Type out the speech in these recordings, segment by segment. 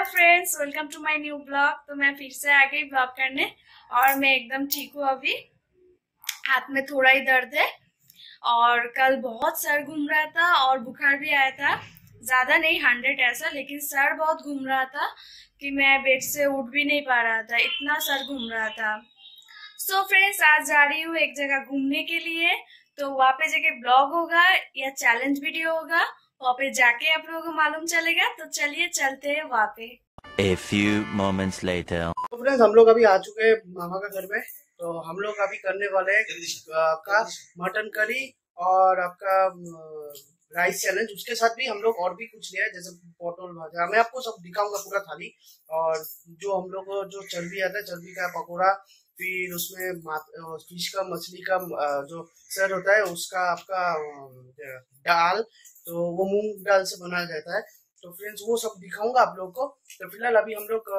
Hello friends, welcome to my new vlog. तो मैं फिर से आ गई ब्लॉग करने और मैं एकदम ठीक हूँ। अभी हाथ में थोड़ा ही दर्द है और कल बहुत सर घूम रहा था और बुखार भी आया था। ज्यादा नहीं, 100 ऐसा, लेकिन सर बहुत घूम रहा था कि मैं बेड से उठ भी नहीं पा रहा था, इतना सर घूम रहा था। सो फ्रेंड्स, आज जा रही हूँ एक जगह घूमने के लिए। तो वहाँ पे जगह ब्लॉग होगा या चैलेंज वीडियो होगा, वहाँ पे जाके आप लोगों को मालूम चलेगा। तो चलिए चलते हैं वहाँ पे। A few moments later. तो फ्रेंड्स, हम लोग अभी आ चुके हैं मामा का घर में। तो हम लोग अभी करने वाले हैं आपका मटन करी और आपका राइस चैलेंज। उसके साथ भी हम लोग और भी कुछ लिया है, जैसे पोटल भाजा। मैं आपको सब दिखाऊंगा पूरा थाली। और जो हम लोग को जो चर्बी आता है, चर्बी का पकौड़ा, फिर उसमें फिश का, मछली का जो सर होता है उसका, आपका दाल, तो वो मूंग दाल से बनाया जाता है। तो फ्रेंड्स, वो सब दिखाऊंगा आप लोग को। तो फिलहाल अभी हम लोग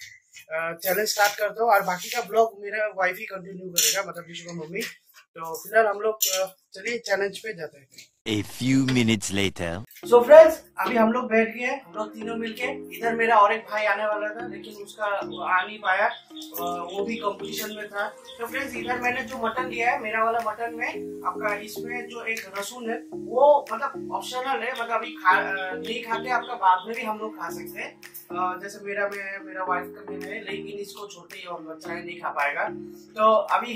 चैलेंज स्टार्ट करते हो और बाकी का ब्लॉग मेरा वाइफ ही कंटिन्यू करेगा, मतलब विश्व का मम्मी। तो फिलहाल हम लोग चलिए चैलेंज पे जाते हैं। A few minutes later. So friends, अभी हम लोग बैठ गए, हम लोग तीनों मिलके। इधर मेरा और एक भाई आने वाला था, लेकिन उसका वो आ नहीं पाया, वो भी कंपटीशन में था। तो फ्रेंड्स, इधर मैंने जो मटन लिया है, मेरा वाला मटन में आपका, इसमें जो एक लहसुन है वो मतलब ऑप्शनल है, मतलब अभी नहीं खाते, आपका बाद में भी हम लोग खा सकते हैं। जैसे मेरा वाइफ का भी है, लेकिन इसको छोटे और बच्चा है, नहीं खा पाएगा। तो अभी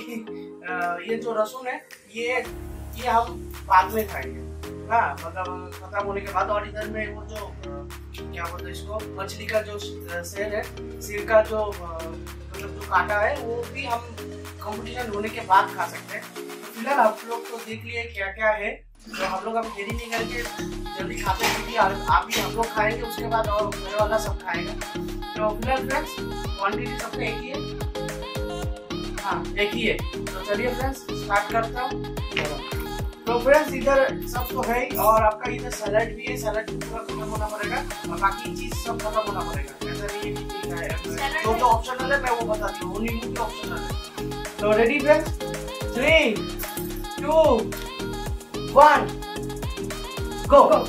ये जो लहसुन है ये हम बाद में खाएंगे, हाँ, मतलब खत्म होने के बाद। और इधर में वो जो क्या बोलते हैं इसको, मछली का जो सेल है, सिर का जो मतलब जो काटा है, वो भी हम कंपटीशन होने के बाद खा सकते हैं। तो फिलहाल आप लोग तो देख लिए क्या क्या है। तो हम लोग अब देरी नहीं करके जल्दी खाते हैं, क्योंकि आप भी हम लोग खाएंगे, उसके बाद और मेरे वाला सब खाएगा। तो फिलहाल फ्रेंड्स, क्वान्टिटी सबका एक ही है, हाँ एक ही है। तो चलिए फ्रेंड्स, स्टार्ट करता हूँ। तो फ्रेंड्स, इधर सब तो है ही, और आपका इधर सैलड भी है। सैलड भी पूरा खत्म होना पड़ेगा और बाकी चीज सब खत्म होना पड़ेगा। ऐसा नहीं है कि है तो ऑप्शनल है, मैं वो बताती हूँ, नींबू के ऑप्शनल है। तो रेडी फ्रेंड्स, 3, 2, 1, गो।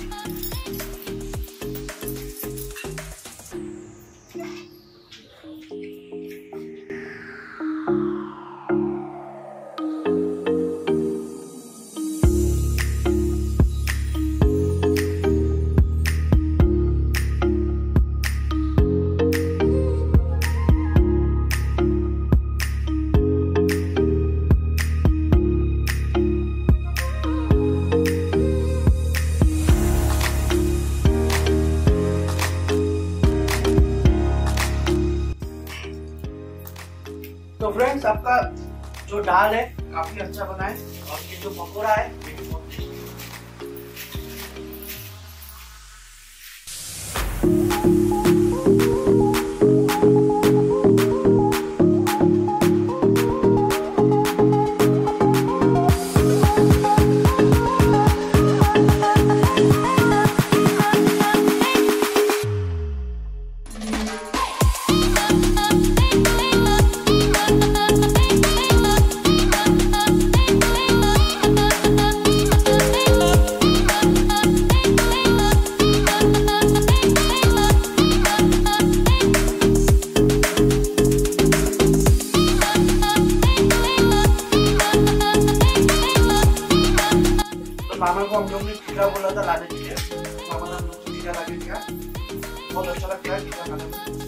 तो फ्रेंड्स, आपका जो दाल है काफी अच्छा बना है, और ये जो पकौड़ा है ये भी बहुत टेस्टी है। मामा को हम लोग ने खीरा बोला था लाने के लिए, मामा ने हम लोग को खीरा ला के दिया। बहुत अच्छा लगता है खीरा खाने में।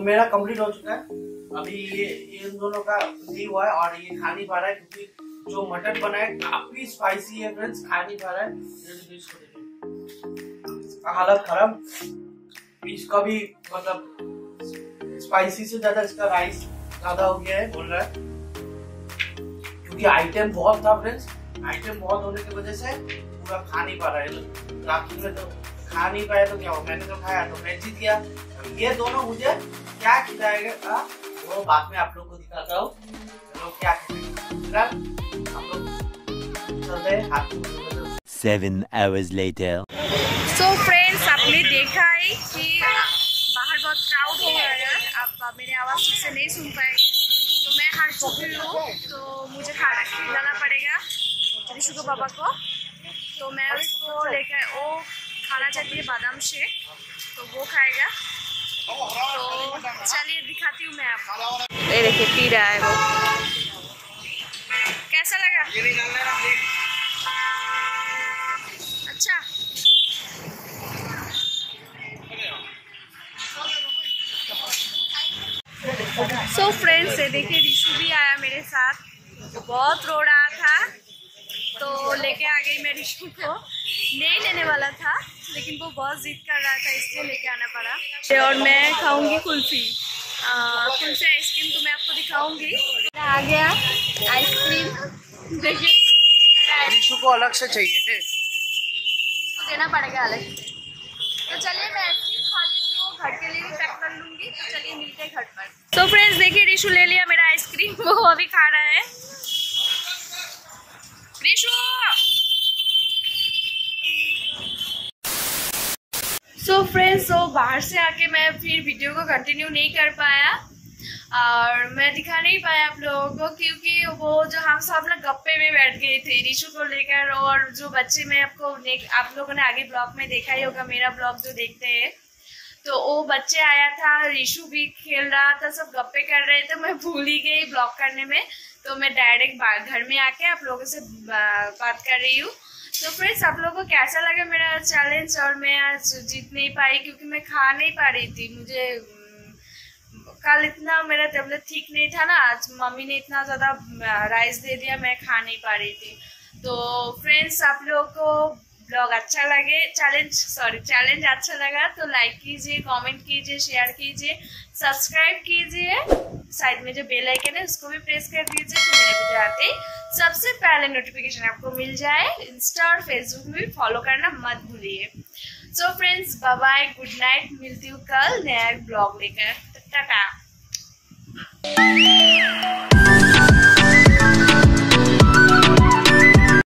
मेरा कंप्लीट हो चुका है। अभी ये इन दोनों का नहीं हुआ है और ये खा नहीं पा रहा है क्योंकि जो मटन बना है काफी स्पाइसी है फ्रेंड्स, खा नहीं पा रहा है। इसका हालत खराब, इसका भी मतलब स्पाइसी से ज्यादा इसका राइस ज्यादा हो गया है बोल रहा है, क्योंकि आइटम बहुत था फ्रेंड्स। आइटम बहुत होने की वजह से पूरा खा नहीं पा रहा है। राखी में तो खा नहीं पाया तो क्या हो, मैंने तो खाया तो मैं जीत गया। ये दोनों मुझे क्या खिलाएगा वो बाद में आप लोग को दिखाता हूँ लोग क्या खिलाएंगे। आप लोग चलते हैं हाथ 7 hours later. So friends, आपने देखा है कि बाहर बहुत क्राउड हो रहा है। आप मेरी आवाज़ ठीक से नहीं सुन पाएंगे, तो मैं हार चुकी हूँ, तो मुझे खाना खिलाना पड़ेगा ऋषु को, पापा को। तो मैं उसको लेकर, वो खाना चाहती है बादाम शेक, तो वो खाएगा। तो चलिए दिखाती हूँ मैं आपको। ये देखिए पी रहा है वो। कैसा लगा? अच्छा। सो फ्रेंड्स, ये देखिए ऋषु भी आया मेरे साथ, तो बहुत रो रहा था, तो लेके आ गई मैं ऋषु को। नहीं लेने वाला था लेकिन वो बहुत जिद कर रहा था, इसलिए लेके आना पड़ा। और मैं खाऊंगी कुल्फी, कुल्फी आइसक्रीम तो मैं आपको दिखाऊंगी। आ गया आइसक्रीम, देखिए ऋषु को अलग से चाहिए, तो देना पड़ेगा अलग से। तो चलिए मैं आइसक्रीम खा लेती हूँ, घर के लिए भी पैक कर लूंगी। तो चलिए मिलते हैं घर पर। तो फ्रेंड्स देखिए ऋषु ले लिया मेरा आइसक्रीम, वो अभी खा रहा है। ऋषु सो फ्रेंड्स, बाहर से आके मैं फिर वीडियो को कंटिन्यू नहीं कर पाया और मैं दिखा नहीं पाया आप लोगों को, क्योंकि वो जो हम सब ना गप्पे में बैठ गए थे ऋषु को लेकर। और जो बच्चे मैं आप लोगों ने आगे ब्लॉग में देखा ही होगा, मेरा ब्लॉग जो देखते हैं, तो वो बच्चे आया था, ऋषु भी खेल रहा था, सब गप्पे कर रहे थे। मैं भूल ही गई ब्लॉग करने में, तो मैं डायरेक्ट घर में आके आप लोगों से बात कर रही हूँ। तो फ्रेंड्स, आप लोगों को कैसा लगा मेरा चैलेंज? और मैं आज जीत नहीं पाई क्योंकि मैं खा नहीं पा रही थी। मुझे कल इतना मेरा तबीयत ठीक नहीं था ना, आज मम्मी ने इतना ज़्यादा राइस दे दिया, मैं खा नहीं पा रही थी। तो फ्रेंड्स, आप लोगों को ब्लॉग अच्छा लगे, चैलेंज अच्छा लगा तो लाइक कीजिए, कमेंट कीजिए, शेयर कीजिए, सब्सक्राइब कीजिए। साइड में जो बेल आइकन है उसको भी प्रेस कर दीजिए तो मेरे वीडियो आते ही सबसे पहले नोटिफिकेशन आपको मिल जाए। इंस्टा और फेसबुक में भी फॉलो करना मत भूलिए। So friends, bye bye, good night, मिलती हूँ कल नया ब्लॉग लेकर। टाटा।